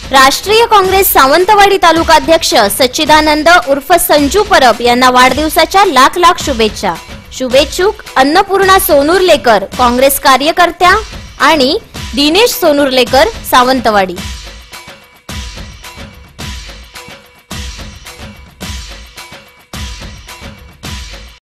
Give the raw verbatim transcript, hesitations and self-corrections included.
राष्ट्रीय काँग्रेस सावंतवाडी तालुकाध्यक्ष सच्चिदानंद उर्फ संजू परब यांना वाढदिवसाच्या लाख लाख शुभेच्छा। शुभेच्छुक अन्नपूर्णा सोनुर्लेकर, काँग्रेस कार्यकर्त्या आणि दिनेश सोनुर्लेकर, सावंतवाडी।